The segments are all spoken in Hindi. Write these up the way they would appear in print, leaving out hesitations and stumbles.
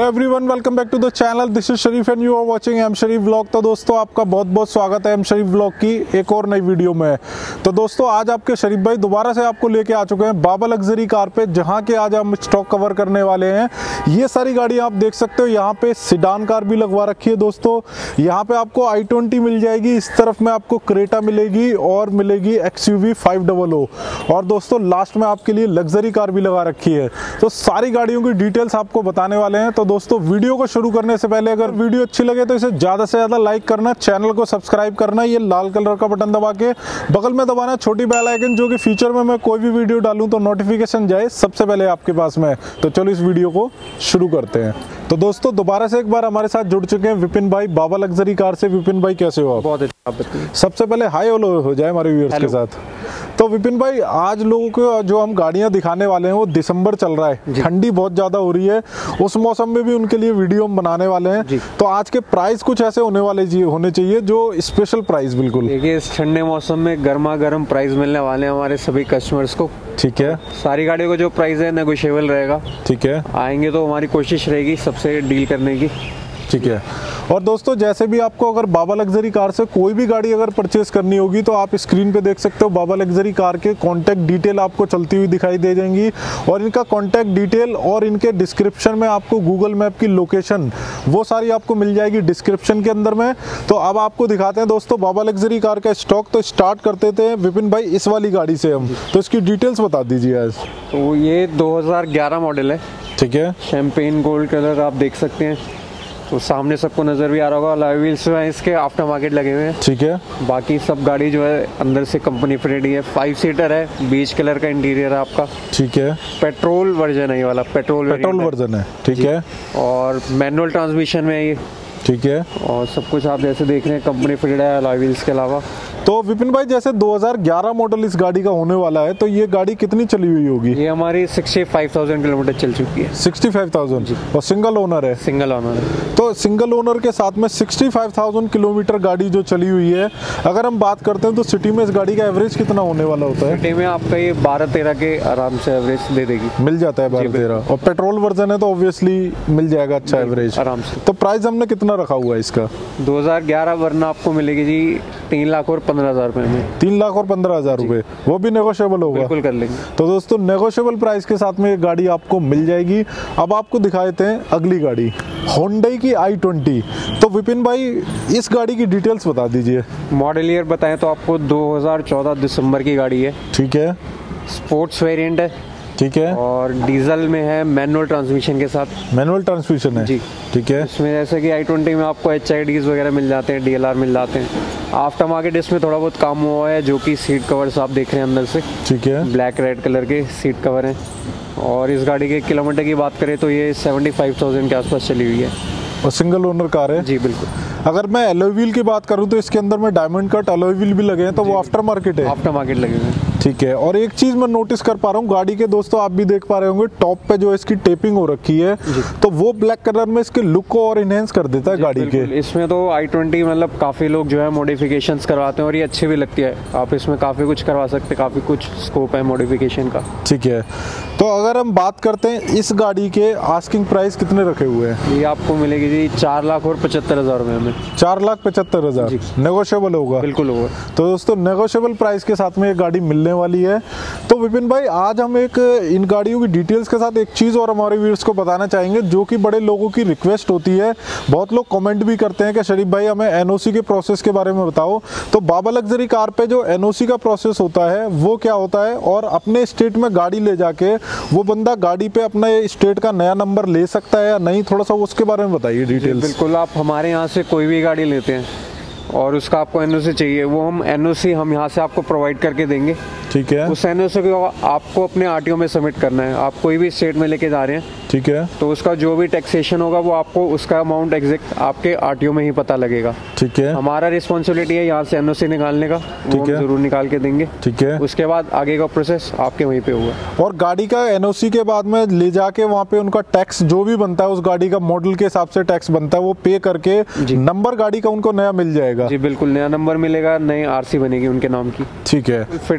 Hello everyone, welcome back to the channel. This is Sharif and you are watching M Sharif vlog. तो दोस्तों, आपका बहुत बहुत स्वागत है एम शरीफ व्लॉग की एक और नई वीडियो में। तो दोस्तों, आज आपके शरीफ भाई दोबारा से आपको लेके आ चुके हैं बाबा लग्जरी कार पे, जहां के आज हम स्टॉक कवर करने वाले हैं। ये सारी गाड़ियां आप देख सकते हो। यहाँ पे सिडान कार भी लगवा रखी है दोस्तों। यहाँ पे आपको i20 मिल जाएगी, इस तरफ में आपको क्रेटा मिलेगी और मिलेगी XUV 500। और दोस्तों, लास्ट में आपके लिए लग्जरी कार भी लगा रखी है। तो सारी गाड़ियों की डिटेल्स आपको बताने वाले हैं। तो दोस्तों, वीडियो को शुरू करने से पहले अगर वीडियो अच्छी लगे तो इसे ज्यादा से ज्यादा लाइक करना, चैनल को सब्सक्राइब करना, ये लाल कलर का बटन दबा के बगल में दबाना छोटी बेल आइकन, जो कि फ्यूचर में मैं कोई भी वीडियो डालूं तो नोटिफिकेशन जाए सबसे पहले आपके पास में। तो चलो इस वीडियो को शुरू करते हैं। तो दोस्तों, दोबारा से एक बार हमारे साथ जुड़ चुके हैं विपिन भाई बाबा लग्जरी कार से। विपिन भाई, कैसे हो आप? बहुत अच्छा, आप बताइए। सबसे पहले हाय हेलो हो जाए हमारे व्यूअर्स के साथ। तो विपिन भाई, आज लोगों को जो हम गाड़ियां दिखाने वाले हैं वो दिसंबर चल रहा है, ठंडी बहुत ज्यादा हो रही है, उस मौसम में भी उनके लिए वीडियो हम बनाने वाले हैं। तो आज के प्राइस कुछ ऐसे होने चाहिए जो स्पेशल प्राइस। बिल्कुल देखिए, इस ठंडे मौसम में गर्मा गर्म प्राइस मिलने वाले हैं हमारे सभी कस्टमर्स को। ठीक है, सारी गाड़ियों का जो प्राइस है नेगोशिएबल रहेगा। ठीक है, आएंगे तो हमारी कोशिश रहेगी सबसे डील करने की। ठीक है। और दोस्तों, जैसे भी आपको अगर बाबा लग्जरी कार से कोई भी गाड़ी अगर परचेस करनी होगी तो आप स्क्रीन पे देख सकते हो बाबा लग्जरी कार के कांटेक्ट डिटेल आपको चलती हुई दिखाई दे जाएंगी। और इनका कांटेक्ट डिटेल और इनके डिस्क्रिप्शन में आपको गूगल मैप की लोकेशन वो सारी आपको मिल जाएगी डिस्क्रिप्शन के अंदर में। तो अब आपको दिखाते हैं दोस्तों बाबा लग्जरी कार का स्टॉक। तो स्टार्ट करते थे विपिन भाई इस वाली गाड़ी से हम, तो इसकी डिटेल्स बता दीजिए आज। तो ये 2011 मॉडल है। ठीक है, शैम्पेन गोल्ड कलर आप देख सकते हैं। तो सामने सबको नजर भी आ रहा होगा, अलॉय व्हील्स हैं इसके, आफ्टर मार्केट लगे हुए हैं। ठीक है। बाकी सब गाड़ी जो है अंदर से कंपनी फिटेड है। 5 सीटर है, बीच कलर का इंटीरियर है आपका। ठीक है। पेट्रोल वर्जन है ये वाला, पेट्रोल वर्जन है। ठीक है। और मैनुअल ट्रांसमिशन में ये। ठीक है। और सब कुछ आप जैसे देख रहे हैं कंपनी फिटेड है अलॉय व्हील्स के अलावा। तो विपिन भाई, जैसे 2011 मॉडल इस गाड़ी का होने वाला है, तो ये गाड़ी कितनी चली हुई होगी? ये हमारी 65,000 किलोमीटर चल चुकी है। 65,000 और सिंगल ओनर है? सिंगल ओनर है। तो सिंगल ओनर के साथ में 65,000 किलोमीटर गाड़ी जो चली हुई है, अगर हम बात करते हैं तो सिटी में इस गाड़ी का एवरेज कितना होने वाला होता है? सिटी में आपका ये 12-13 के आराम से एवरेज दे देगी। मिल जाता है 12-13। और पेट्रोल वर्जन है तो ऑब्वियसली मिल जाएगा अच्छा एवरेज आराम से। तो प्राइस हमने कितना रखा हुआ है इसका? 2011 वरना आपको मिलेगी जी 3,15,000 रुपए में। 3,15,000 रुपए, वो भी नेगोशिएबल होगा? बिल्कुल कर लेंगे। तो दोस्तों, नेगोशिएबल प्राइस के साथ में ये गाड़ी आपको मिल जाएगी। अब आपको दिखाते हैं अगली गाड़ी, Hyundai की i20। तो विपिन भाई, इस गाड़ी की डिटेल्स बता दीजिए। मॉडल ईयर बताएं तो आपको 2014 दिसंबर की गाड़ी है। ठीक है। स्पोर्ट्स वेरिएंट है। ठीक है। और डीजल में है, मैनुअल ट्रांसमिशन के साथ। मैनुअल ट्रांसमिशन है जी। ठीक है। इसमें जैसे कि i20 में आपको HIDs वगैरह मिल जाते हैं, DLR मिल जाते हैं। आफ्टर मार्केट इसमें थोड़ा बहुत काम हुआ है, जो कि सीट कवर्स आप देख रहे हैं अंदर से। ठीक है। ब्लैक रेड कलर के सीट कवर हैं। और इस गाड़ी के किलोमीटर की बात करें तो ये 75,000 के आसपास चली हुई है। और सिंगल ओनर कार है? जी बिल्कुल। अगर मैं अलॉय व्हील की बात करूं तो इसके अंदर में डायमंड कट अलॉय व्हील भी लगे हैं, तो वो आफ्टर मार्केट है? आफ्टर मार्केट लगे हुए हैं। ठीक है। और एक चीज मैं नोटिस कर पा रहा हूँ गाड़ी के, दोस्तों आप भी देख पा रहे होंगे, टॉप पे जो इसकी टेपिंग हो रखी है, तो वो ब्लैक कलर में इसके लुक को और इनहेंस कर देता है गाड़ी के। इसमें तो i20 मतलब काफी लोग जो है मॉडिफिकेशंस करवाते हैं और ये अच्छी भी लगती है। आप इसमें काफी कुछ करवा सकते हैं, काफी कुछ स्कोप है मॉडिफिकेशन का। ठीक है। तो अगर हम बात करते हैं इस गाड़ी के आस्किंग प्राइस कितने रखे हुए हैं? ये आपको मिलेगी जी 4,75,000 रुपए में। 4,75,000 नेगोशिएबल होगा? बिल्कुल होगा। तो दोस्तों, नेगोशिएबल प्राइस के साथ में ये गाड़ी मिलने वाली है। तो विपिन भाई, आज हम एक इन गाड़ियों की डिटेल्स के साथ एक चीज और हमारे व्यूअर्स को बताना चाहेंगे, जो कि बड़े लोगों की रिक्वेस्ट होती है। बहुत लोग कमेंट भी करते हैं कि शरीफ भाई हमें NOC के प्रोसेस के बारे में बताओ। तो बाबा लग्जरी कार पे जो NOC का प्रोसेस होता है वो क्या होता है, और अपने स्टेट में गाड़ी ले जाके वो बंदा गाड़ी पे अपना स्टेट का नया नंबर ले सकता है या नहीं, थोड़ा सा उसके बारे में बताइए डिटेल्स। बिल्कुल, आप हमारे यहाँ से कोई भी गाड़ी लेते हैं और उसका आपको NOC चाहिए, वो हम NOC हम यहाँ से आपको प्रोवाइड करके देंगे। ठीक है। उस NOC को आपको अपने RTO में सबमिट करना है। आप कोई भी स्टेट में लेके जा रहे हैं, ठीक है, तो उसका जो भी टैक्सेशन होगा वो आपको उसका अमाउंट एग्जैक्ट आपके RTO में ही पता लगेगा। ठीक है। हमारा रिस्पॉन्सिबिलिटी है यहाँ से NOC निकालने का, वो जरूर निकाल के देंगे। ठीक है। उसके बाद आगे का प्रोसेस आपके वहीं पे होगा। और गाड़ी का NOC के बाद में ले जाके वहाँ पे उनका टैक्स जो भी बनता है, उस गाड़ी का मॉडल के हिसाब से टैक्स बनता है, वो पे करके नंबर गाड़ी का उनको नया मिल जाएगा। जी बिल्कुल, नया नंबर मिलेगा, नई RC बनेगी उनके नाम की। ठीक है। फिटनेस का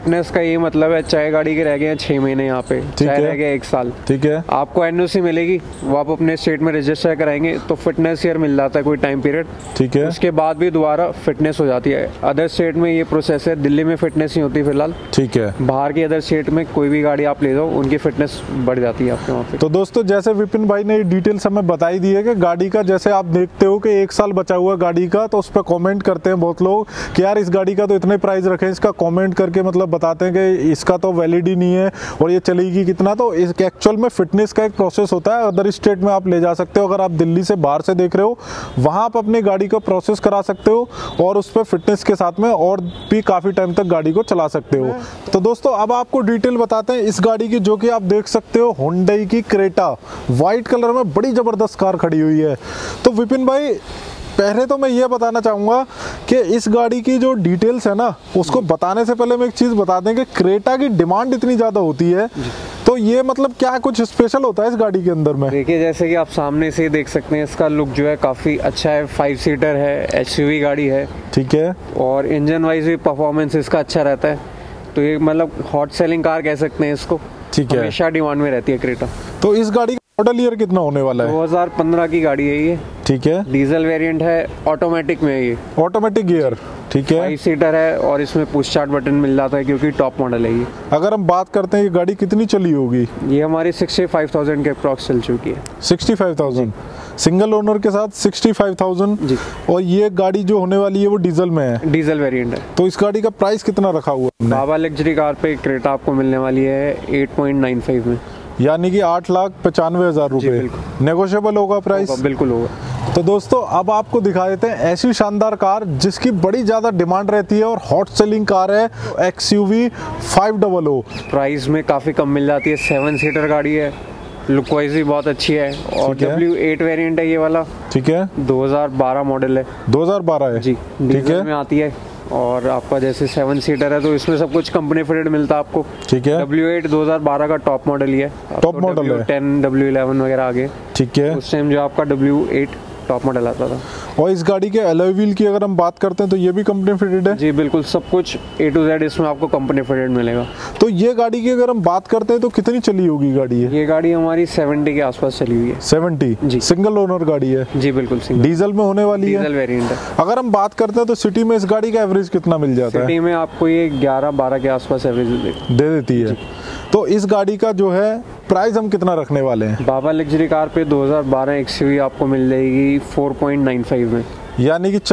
ये मतलब है, चाहे गाड़ी के रह गए हैं 6 महीने यहाँ पे, चाहे है। रह गए 1 साल, ठीक है, आपको एनओसी मिलेगी, वो आप अपने स्टेट में रजिस्टर कराएंगे तो फिटनेस ईयर मिल जाता है कोई टाइम पीरियड। ठीक है, उसके बाद भी दोबारा फिटनेस हो जाती है। अदर स्टेट में ये प्रोसेस है, दिल्ली में फिटनेस नहीं होती फिलहाल, ठीक है। बाहर के अदर स्टेट में कोई भी गाड़ी आप ले जाओ उनकी फिटनेस बढ़ जाती है आपके वहाँ पे। तो दोस्तों जैसे विपिन भाई ने डिटेल्स हमें बताई दी है कि गाड़ी का जैसे आप देखते हो कि 1 साल बचा हुआ गाड़ी का, तो उस पर कमेंट करते हैं बहुत लोग कि यार इस गाड़ी का तो इतने प्राइस रखे, इसका कमेंट करके मतलब बताते हैं कि इसका तो वैलिड ही नहीं है और ये चलेगी कितना। तो इस एक्चुअल में फिटनेस का एक प्रोसेस होता है, अदर स्टेट में आप ले जा सकते हो। अगर आप दिल्ली से बाहर से देख रहे हो, वहाँ आप अपनी गाड़ी का प्रोसेस करा सकते हो और उस पर फिटनेस के साथ में और भी काफ़ी टाइम तक गाड़ी को चला सकते हो। तो दोस्तों अब आपको डिटेल बताते हैं इस गाड़ी की, जो कि आप देख सकते हो हुंडई की क्रेटा, व्हाइट कलर में बड़ी ज़बरदस्त कार खड़ी हुई है। तो विपिन भाई पहले तो मैं ये बताना चाहूँगा कि इस गाड़ी की जो डिटेल्स है ना, उसको बताने से पहले मैं एक चीज़ बता दें कि क्रेटा की डिमांड इतनी ज़्यादा होती है, तो ये मतलब क्या कुछ स्पेशल होता है इस गाड़ी के अंदर में? देखिए जैसे कि आप सामने से ही देख सकते हैं, इसका लुक जो है काफ़ी अच्छा है, 5 सीटर है, एसयूवी गाड़ी है। ठीक है, और इंजन वाइज भी परफॉर्मेंस इसका अच्छा रहता है, तो ये मतलब हॉट सेलिंग कार कह सकते हैं इसको। ठीक है, हमेशा डिमांड में रहती है क्रेटा। तो इस गाड़ी का मॉडल ईयर कितना होने वाला है? 2015 की गाड़ी है ये, ठीक है, डीजल वेरिएंट है, ऑटोमेटिक में है ये, ऑटोमेटिक गियर, ठीक है, 5 सीटर है और इसमें पुश स्टार्ट बटन मिल जाता है क्योंकि टॉप मॉडल है ये। अगर हम बात करते हैं ये गाड़ी कितनी चली होगी? ये हमारी 65,000 के अप्रॉक्स चल चुकी है। 65,000 सिंगल ओनर के साथ 65,000। जी। और ये गाड़ी जो होने वाली है वो डीजल में है, डीजल वेरिएंट है। तो इस गाड़ी का प्राइस कितना रखा हुआ है हमने? बाबा लग्जरी कार पे क्रेटा आपको मिलने वाली है 8.95 में। यानी कि 8,95,000 रुपए। बिल्कुल। नेगोशिएबल होगा प्राइस? बिल्कुल होगा। तो दोस्तों अब आपको दिखा देते हैं ऐसी शानदार कार जिसकी बड़ी ज़्यादा डिमांड रहती है और हॉट सेलिंग कार है, XUV 500। प्राइस में काफ़ी कम मिल जाती है, 7 सीटर गाड़ी है, लुक वाइज भी बहुत अच्छी है और ठीक है। W8 वेरिएंट है ये वाला, ठीक है, 2012 मॉडल है। 2012 है जी, ठीक डीजल है, में आती है और आपका जैसे 7 सीटर है तो इसमें सब कुछ कंपनी फिटेड मिलता है आपको। ठीक है, W8 2012 का टॉप मॉडल ही है। टॉप मॉडल है। W10 W11 वगैरह आगे, ठीक है। उस टाइम जो आपका W8 टॉप मॉडल आता था। और इस गाड़ी के अलॉय व्हील की अगर हम बात करते हैं तो ये भी कंपनी फिटेड है? जी बिल्कुल, सब कुछ A to Z इसमें आपको कंपनी फिटेड मिलेगा। तो ये गाड़ी की अगर हम बात करते हैं तो कितनी चली होगी गाड़ी है? ये गाड़ी हमारी 70 के आसपास चली हुई है। 70 जी। सिंगल ओनर गाड़ी है, जी बिल्कुल, सिंगल डीजल में होने वाली है। डीजल वेरिएंट है। अगर हम बात करते हैं तो सिटी में इस गाड़ी का एवरेज कितना मिल जाता है? सिटी में आपको ये 11-12 के आसपास एवरेज दे देती है। तो इस गाड़ी का जो है प्राइस हम कितना रखने वाले हैं? बाबा लग्जरी कार पे 2012 XUV आपको मिल जाएगी 4.95 में, यानी कि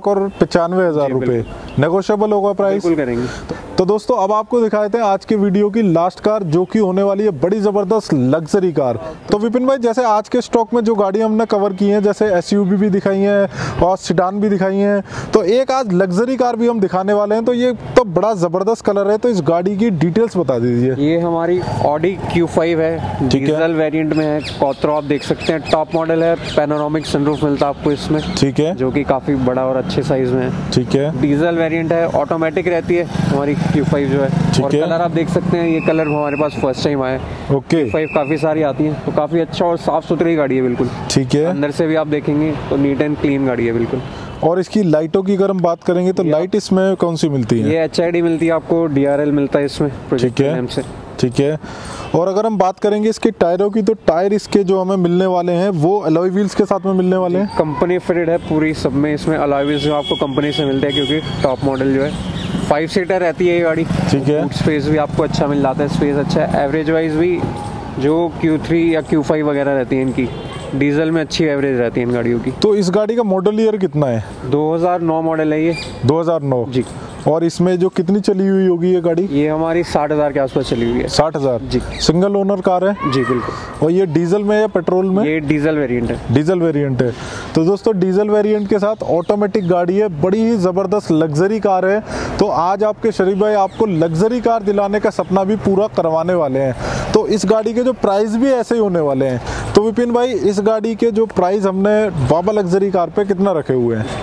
4,95,000 रुपए। नेगोशिएबल होगा प्राइस? बिल्कुल करेंगे। तो दोस्तों अब आपको दिखा देते हैं आज के वीडियो की लास्ट कार, जो कि होने वाली है बड़ी जबरदस्त लग्जरी कार। तो विपिन भाई जैसे आज के स्टॉक में जो गाड़ी हमने कवर की है, जैसे SUV भी दिखाई है और सिडान भी दिखाई है, तो एक आज लग्जरी कार भी हम दिखाने वाले हैं। तो ये तो बड़ा जबरदस्त कलर है, तो इस गाड़ी की डिटेल्स बता दीजिए। ये हमारी Audi Q5 है, ठीक है। डीजल वेरिएंट में है, कॉत्रो आप देख सकते हैं, टॉप मॉडल है, पैनोरामिक सनरूफ मिलता है आपको इसमें, ठीक है, जो कि काफी बड़ा और अच्छे साइज में है। ठीक है, डीजल वेरिएंट है, ऑटोमेटिक रहती है हमारी Q5 जो है। ठीक और है। कलर आप देख सकते हैं, ये कलर हमारे पास फर्स्ट टाइम आया है। ओके, Q5 काफी सारी आती है, तो काफी अच्छा और साफ सुथरी गाड़ी है बिल्कुल। ठीक है। अंदर से भी आप देखेंगे तो नीट एंड क्लीन गाड़ी है बिल्कुल। और इसकी लाइटों की अगर हम बात करेंगे तो लाइट इसमें कौन सी मिलती है? ये HID मिलती है आपको, DRL मिलता है इसमें ठीक प्रोजेक्टर है, नेम से। ठीक है। और अगर हम बात करेंगे इसके टायरों की, तो टायर इसके जो हमें मिलने वाले हैं वो अलॉय व्हील्स के साथ में मिलने वाले हैं। कंपनी फिटेड है पूरी, सब में इसमें अलॉय व्हील्स जो आपको कंपनी से मिलते हैं, क्योंकि टॉप मॉडल जो है 5 सीटर रहती है ये गाड़ी। ठीक है, बूट स्पेस भी आपको अच्छा मिल जाता है, स्पेस अच्छा है। एवरेज वाइज भी जो Q3 या Q5 वगैरह रहती है इनकी, डीजल में अच्छी एवरेज रहती है इन गाड़ियों की। तो इस गाड़ी का मॉडल ईयर कितना है? 2009 मॉडल है ये। 2009 जी। और इसमें जो कितनी चली हुई होगी ये गाड़ी? ये हमारी 60,000 के आसपास चली हुई है। 60,000 जी। सिंगल ओनर कार है? जी बिल्कुल। और ये डीजल में या पेट्रोल में? ये डीजल वेरिएंट है। डीजल वेरिएंट है। तो दोस्तों डीजल वेरिएंट के साथ ऑटोमेटिक गाड़ी है, बड़ी ही ज़बरदस्त लग्जरी कार है। तो आज आपके शरीफ भाई आपको लग्जरी कार दिलाने का सपना भी पूरा करवाने वाले हैं। तो इस गाड़ी के जो प्राइस भी ऐसे ही होने वाले हैं। तो विपिन भाई इस गाड़ी के जो प्राइस हमने बाबा लग्जरी कार पे कितना रखे हुए हैं?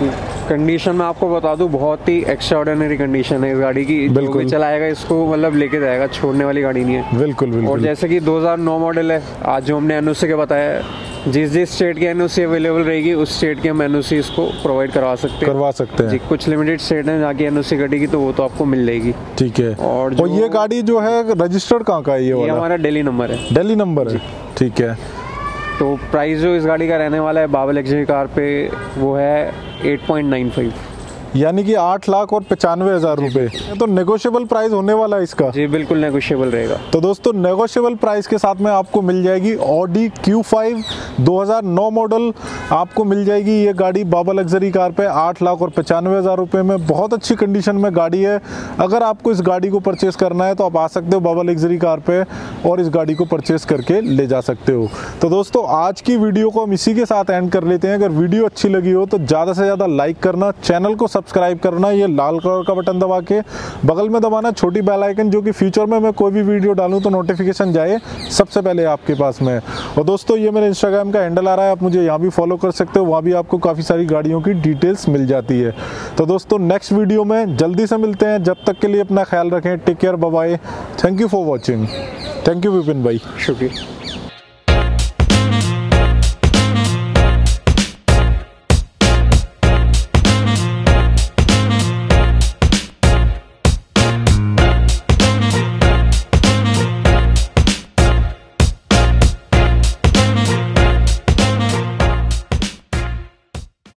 कंडीशन मैं आपको बता दूं, बहुत ही एक्स्ट्राऑर्डिनरी कंडीशन है इस गाड़ी की। जो बिल्कुल। भी चलाएगा इसको मतलब लेके जाएगा, छोड़ने वाली गाड़ी नहीं है। बिल्कुल और बिल्कुल। जैसे कि 2009 मॉडल है, आज जो हमने एनओसी के बताया है, जिस स्टेट की एनओसी अवेलेबल रहेगी उस स्टेट की हम एनओसी इसको प्रोवाइड करवा सकते हैं। करवा सकते जी, हैं। कुछ लिमिटेड स्टेट है जहाँ की एनओसी कटेगी तो वो तो आपको मिल जाएगी। ठीक है। और और ये गाड़ी जो है रजिस्टर्ड कहाँ का है ये ये वाला? हमारा दिल्ली नंबर है। दिल्ली नंबर है। ठीक है। तो प्राइस जो इस गाड़ी का रहने वाला है बाबा लग्जरी कार पे, वो है 8.95। यानी कि 8,95,000 रुपए। तो नेगोशिएबल प्राइस होने वाला है इसका। जी बिल्कुल नेगोशिएबल रहेगा। तो दोस्तों नेगोशिएबल प्राइस के साथ में आपको मिल जाएगी ऑडी Q5 2009 मॉडल। आपको मिल जाएगी ये गाड़ी बाबा लग्जरी कार पे 8,95,000 रुपए में। बहुत अच्छी कंडीशन में गाड़ी है। अगर आपको इस गाड़ी को परचेस करना है तो आप आ सकते हो बाबा लग्जरी कार पे और इस गाड़ी को परचेस करके ले जा सकते हो। तो दोस्तों आज की वीडियो को हम इसी के साथ एंड कर लेते हैं। अगर वीडियो अच्छी लगी हो तो ज़्यादा से ज़्यादा लाइक करना, चैनल को सब्सक्राइब करना, ये लाल कलर का बटन दबा के बगल में दबाना छोटी बेल आइकन, जो कि फ्यूचर में मैं कोई भी वीडियो डालूं तो नोटिफिकेशन जाए सबसे पहले आपके पास में। और दोस्तों ये मेरे इंस्टाग्राम का हैंडल आ रहा है, आप मुझे यहाँ भी फॉलो कर सकते हो, वहाँ भी आपको काफ़ी सारी गाड़ियों की डिटेल्स मिल जाती है। तो दोस्तों नेक्स्ट वीडियो में जल्दी से मिलते हैं। जब तक के लिए अपना ख्याल रखें। Take care, bye bye. Thank you for watching. Thank you Vipin भाई। शुक्रिया।